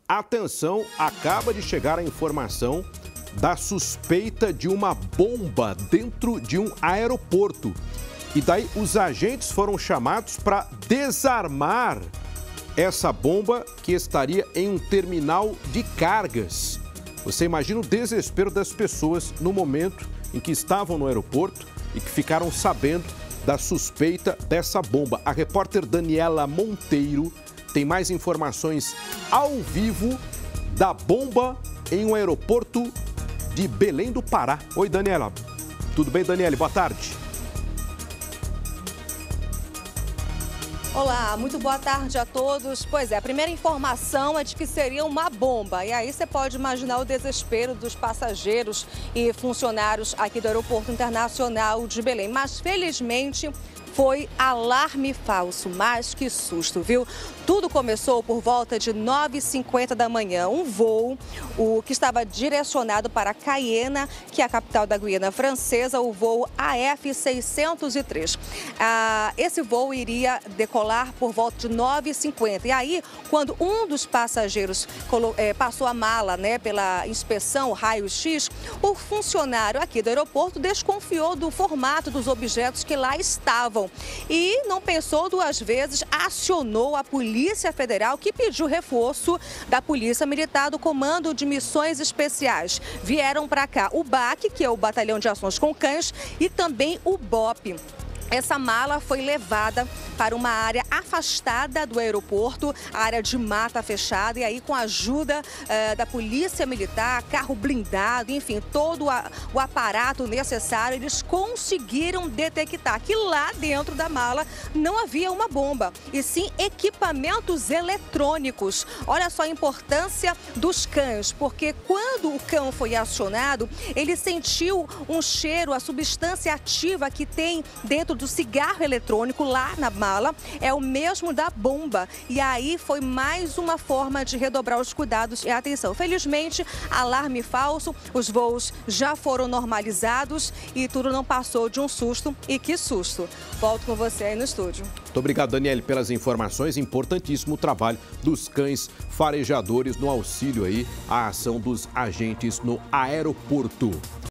Atenção, acaba de chegar a informação da suspeita de uma bomba dentro de um aeroporto. E daí os agentes foram chamados para desarmar essa bomba que estaria em um terminal de cargas. Você imagina o desespero das pessoas no momento em que estavam no aeroporto e que ficaram sabendo da suspeita dessa bomba. A repórter Daniela Monteiro tem mais informações ao vivo da bomba em um aeroporto de Belém do Pará. Oi, Daniela. Tudo bem, Daniela? Boa tarde. Olá, muito boa tarde a todos. Pois é, a primeira informação é de que seria uma bomba. E aí você pode imaginar o desespero dos passageiros e funcionários aqui do Aeroporto Internacional de Belém. Mas, felizmente, foi alarme falso, mas que susto, viu? Tudo começou por volta de 9h50 da manhã. Um voo que estava direcionado para Cayena, que é a capital da Guiana Francesa, o voo AF603. Esse voo iria decolar por volta de 9h50. E aí, quando um dos passageiros passou a mala, pela inspeção raio-x, o funcionário aqui do aeroporto desconfiou do formato dos objetos que lá estavam. E não pensou duas vezes, acionou a Polícia Federal, que pediu reforço da Polícia Militar do Comando de Missões Especiais. Vieram para cá o BAC, que é o Batalhão de Ações com Cães, e também o BOP. Essa mala foi levada para uma área afastada do aeroporto, a área de mata fechada, e aí com a ajuda da Polícia Militar, carro blindado, enfim, todo o aparato necessário, eles conseguiram detectar que lá dentro da mala não havia uma bomba, e sim equipamentos eletrônicos. Olha só a importância dos cães, porque quando o cão foi acionado, ele sentiu um cheiro, a substância ativa que tem dentro do cigarro eletrônico lá na mala é o mesmo da bomba. E aí foi mais uma forma de redobrar os cuidados e a atenção. Felizmente, alarme falso, os voos já foram normalizados e tudo não passou de um susto. E que susto! Volto com você aí no estúdio. Muito obrigado, Daniele, pelas informações. Importantíssimo o trabalho dos cães farejadores no auxílio aí à ação dos agentes no aeroporto.